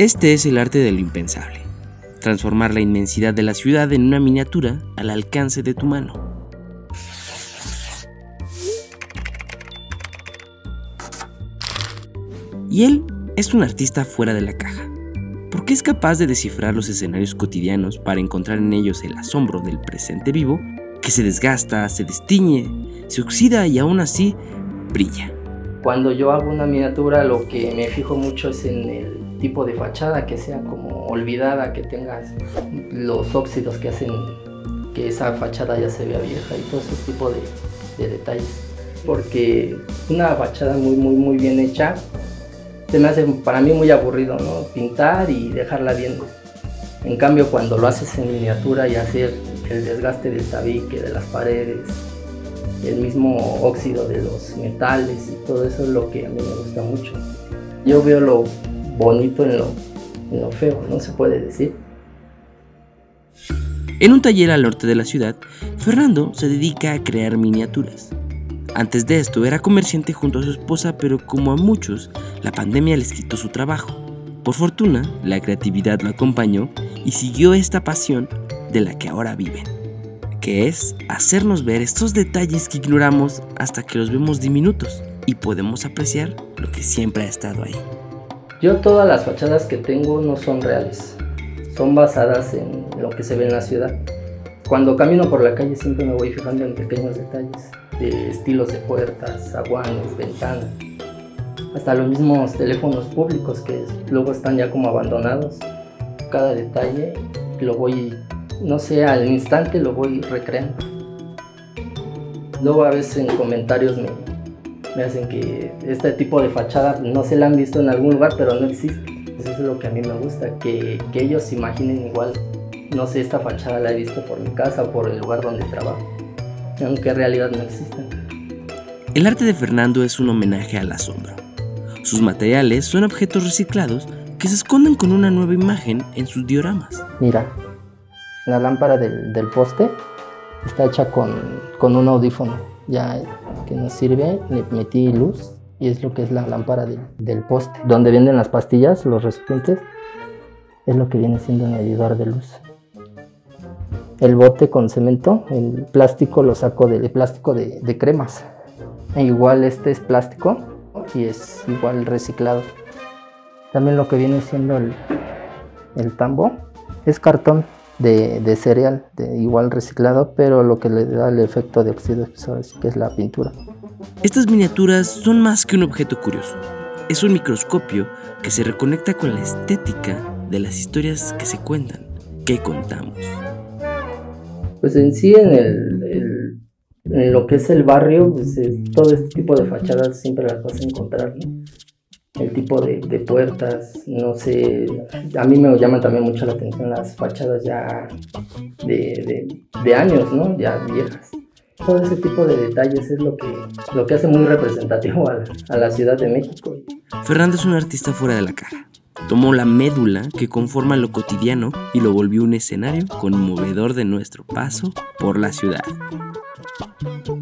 Este es el arte de lo impensable, transformar la inmensidad de la ciudad en una miniatura al alcance de tu mano. Y él es un artista fuera de la caja, porque es capaz de descifrar los escenarios cotidianos para encontrar en ellos el asombro del presente vivo, que se desgasta, se destiñe, se oxida y aún así brilla. Cuando yo hago una miniatura, lo que me fijo mucho es en el tipo de fachada, que sea como olvidada, que tenga los óxidos que hacen que esa fachada ya se vea vieja y todo ese tipo de detalles. Porque una fachada muy bien hecha se me hace para mí muy aburrido, ¿no? Pintar y dejarla bien. En cambio, cuando lo haces en miniatura y hacer el desgaste del tabique, de las paredes, el mismo óxido de los metales y todo eso es lo que a mí me gusta mucho. Yo veo lo bonito en lo feo, no se puede decir. En un taller al norte de la ciudad, Fernando se dedica a crear miniaturas. Antes de esto era comerciante junto a su esposa, pero como a muchos, la pandemia les quitó su trabajo. Por fortuna, la creatividad lo acompañó y siguió esta pasión de la que ahora viven, que es hacernos ver estos detalles que ignoramos hasta que los vemos diminutos y podemos apreciar lo que siempre ha estado ahí. Yo todas las fachadas que tengo no son reales, son basadas en lo que se ve en la ciudad. Cuando camino por la calle siempre me voy fijando en pequeños detalles, de estilos de puertas, zaguanes, ventanas, hasta los mismos teléfonos públicos que luego están ya como abandonados. Cada detalle lo voy, no sé, al instante lo voy recreando. Luego a veces en comentarios me hacen que este tipo de fachada no se la han visto en algún lugar, pero no existe. Eso es lo que a mí me gusta, que ellos se imaginen igual. No sé, esta fachada la he visto por mi casa o por el lugar donde trabajo, aunque en realidad no existen. El arte de Fernando es un homenaje al asombro. Sus materiales son objetos reciclados que se esconden con una nueva imagen en sus dioramas. Mira, la lámpara del poste está hecha con un audífono ya que nos sirve. Le metí luz y es lo que es la lámpara del poste. Donde venden las pastillas, los recipientes, es lo que viene siendo un medidor de luz. El bote con cemento, el plástico lo saco de plástico de cremas. E igual este es plástico y es igual reciclado. También lo que viene siendo el tambo es cartón de cereal, igual reciclado, pero lo que le da el efecto de óxido sí que es la pintura. Estas miniaturas son más que un objeto curioso. Es un microscopio que se reconecta con la estética de las historias que se cuentan, que contamos. Pues en sí, en lo que es el barrio, pues todo este tipo de fachadas siempre las vas a encontrar, ¿no? El tipo de puertas, no sé, a mí me llaman también mucho la atención las fachadas ya de años, ¿no? Ya viejas. Todo ese tipo de detalles es lo que hace muy representativo a la Ciudad de México. Fernando es un artista fuera de la caja. Tomó la médula que conforma lo cotidiano y lo volvió un escenario conmovedor de nuestro paso por la ciudad.